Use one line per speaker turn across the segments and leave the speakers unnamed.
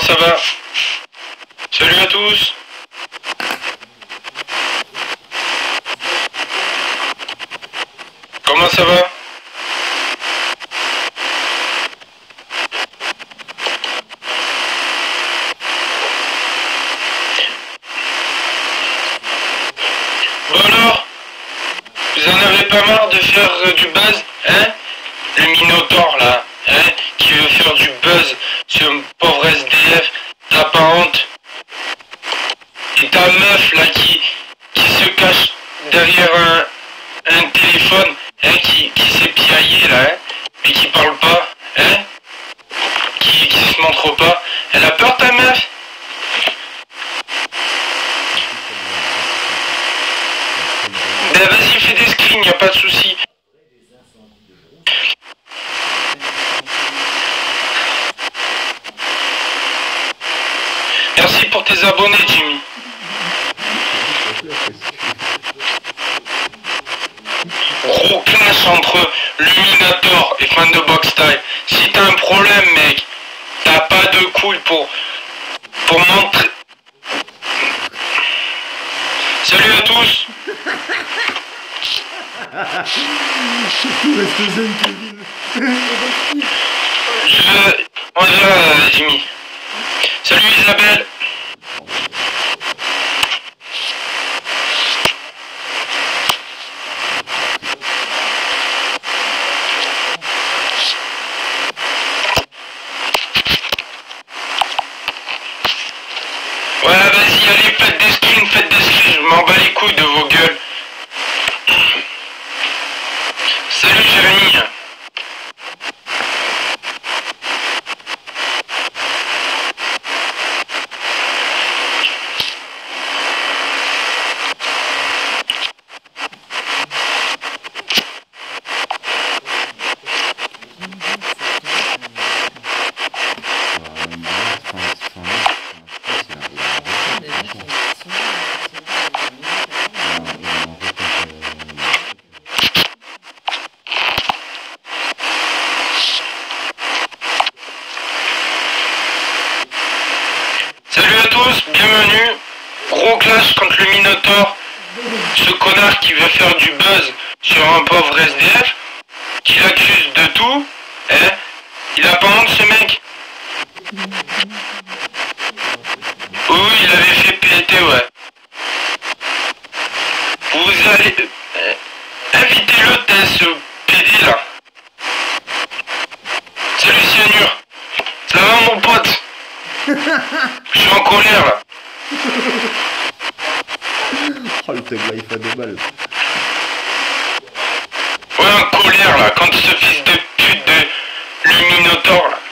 ça va? Salut à tous. Comment ça va? Bon alors, vous en avez pas marre de faire du buzz, hein? Le Minotaure là, hein? Qui veut faire du buzz sur un pauvre SDF, t'as pas honte? Et ta meuf là qui se cache derrière un téléphone, hein? Qui s'est piaillé là, hein? Et qui parle pas, hein? Qui se montre pas. Elle a peur ta meuf? Ben vas-y, fais des screens, y a pas de souci. Merci pour tes abonnés, Jimmy. Gros clash entre Luminator et fan de Box Style. Si t'as un problème, mec, t'as pas de couilles pour montrer. Salut à tous. On verra, Jimmy. Salut Isabelle. Ouais, vas-y, allez, faites des screens, je m'en bats les couilles de vos gueules. Salut Jérémy. Salut à tous, bienvenue. Gros clash contre le Minotaure. Ce connard qui veut faire du buzz sur un pauvre SDF, qui l'accuse de tout, hein. Il a pas honte ce mec? Oui, il avait fait péter, ouais. Vous allez... invitez-le, t'as ce PD là. Salut Cyanure. Ça va mon pote? Je suis en colère là.
Oh le tag life à 2 balles.
Ouais, en colère là, quand ce fils de pute de Luminotaure là.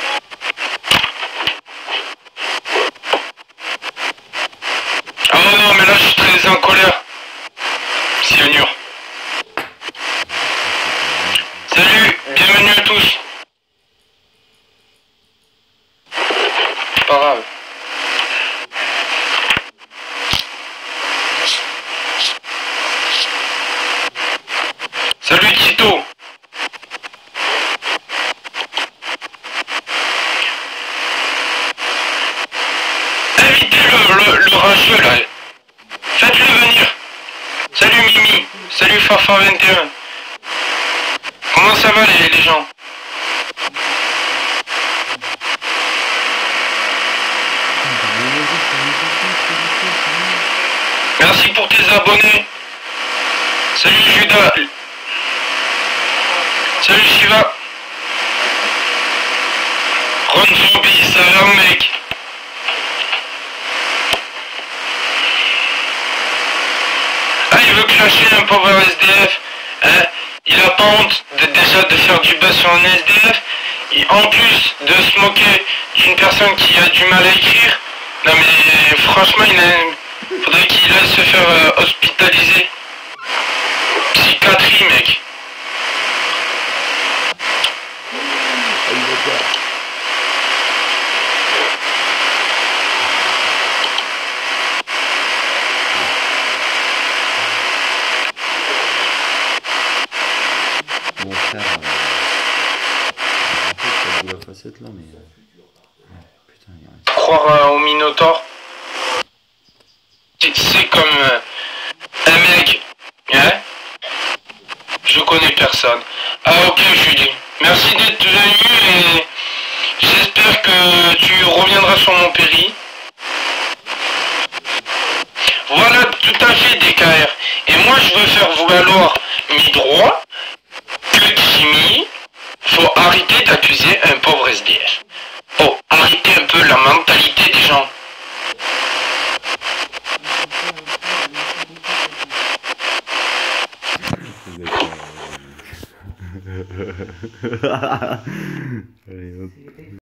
Ah non, mais là je suis très en colère. Cyanure. Salut, bienvenue à tous. Pas grave. Salut Tito. Invitez le rageux là. Faites-le venir. Salut Mimi. Salut Farfar21. Comment ça va les gens? Merci pour tes abonnés. Salut Judas. Salut Shiva. Ron Zombie, ça va mec? Ah, il veut clasher un pauvre SDF. Hein? Il a pas honte déjà de faire du buzz sur un SDF. Et en plus de se moquer d'une personne qui a du mal à écrire. Non mais franchement, faudrait qu'il aille se faire hospitaliser. Psychiatrie, mec.
Mon frère, en fait, ça joue la facette là, mais putain, il y a un
croire au Minotaure? C'est comme un mec, hein? Je connais personne. Ah ok Julie, merci d'être venu et j'espère que tu reviendras sur mon péri. Voilà, tout à fait DKR. Et moi je veux faire valoir mes droits que Jimmy, faut arrêter d'accuser un pauvre SDF. Oh, arrêtez un peu la mentalité des gens.
Allez, hop.